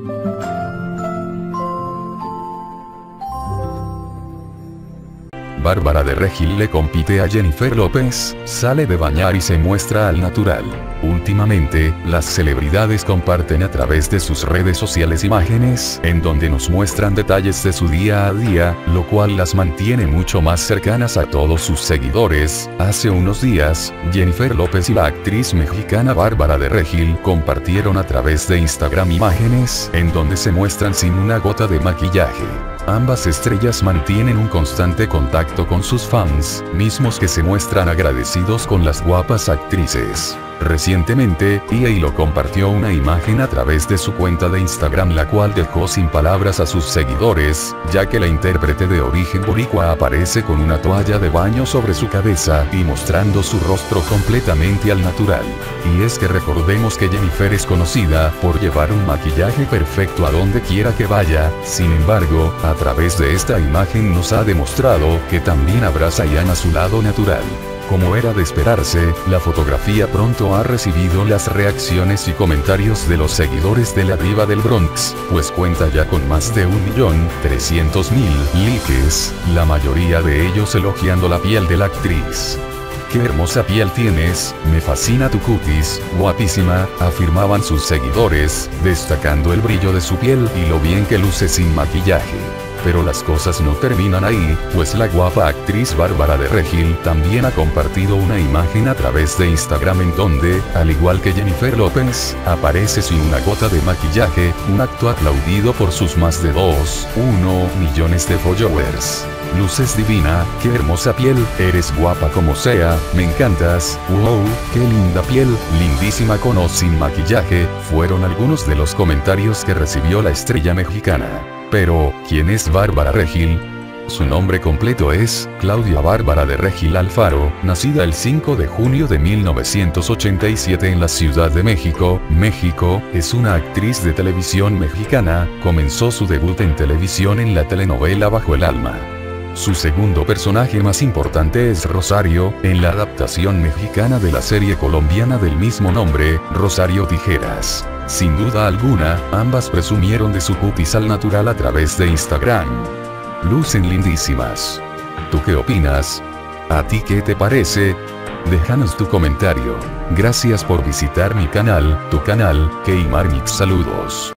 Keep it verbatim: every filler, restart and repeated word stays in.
Bárbara de Regil le compite a Jennifer López, sale de bañar y se muestra al natural. Últimamente, las celebridades comparten a través de sus redes sociales imágenes, en donde nos muestran detalles de su día a día, lo cual las mantiene mucho más cercanas a todos sus seguidores. Hace unos días, Jennifer López y la actriz mexicana Bárbara de Regil compartieron a través de Instagram imágenes, en donde se muestran sin una gota de maquillaje. Ambas estrellas mantienen un constante contacto con sus fans, mismos que se muestran agradecidos con las guapas actrices. Recientemente, E A lo compartió una imagen a través de su cuenta de Instagram, la cual dejó sin palabras a sus seguidores, ya que la intérprete de origen boricua aparece con una toalla de baño sobre su cabeza y mostrando su rostro completamente al natural. Y es que recordemos que Jennifer es conocida por llevar un maquillaje perfecto a donde quiera que vaya. Sin embargo, a través de esta imagen nos ha demostrado que también abraza y ama su lado natural. Como era de esperarse, la fotografía pronto ha recibido las reacciones y comentarios de los seguidores de la diva del Bronx, pues cuenta ya con más de un millón trescientos mil likes, la mayoría de ellos elogiando la piel de la actriz. «Qué hermosa piel tienes, me fascina tu cutis, guapísima», afirmaban sus seguidores, destacando el brillo de su piel y lo bien que luce sin maquillaje. Pero las cosas no terminan ahí, pues la guapa actriz Bárbara de Regil también ha compartido una imagen a través de Instagram en donde, al igual que Jennifer López, aparece sin una gota de maquillaje, un acto aplaudido por sus más de dos punto uno millones de followers. «Luces divina, qué hermosa piel, eres guapa como sea, me encantas, wow, qué linda piel, lindísima con o sin maquillaje», fueron algunos de los comentarios que recibió la estrella mexicana. Pero, ¿quién es Bárbara Regil? Su nombre completo es Claudia Bárbara de Regil Alfaro, nacida el cinco de junio de mil novecientos ochenta y siete en la Ciudad de México, México. Es una actriz de televisión mexicana, comenzó su debut en televisión en la telenovela Bajo el Alma. Su segundo personaje más importante es Rosario, en la adaptación mexicana de la serie colombiana del mismo nombre, Rosario Tijeras. Sin duda alguna, ambas presumieron de su cutis al natural a través de Instagram. Lucen lindísimas. ¿Tú qué opinas? ¿A ti qué te parece? Déjanos tu comentario. Gracias por visitar mi canal, tu canal, Keimar Mix. Saludos.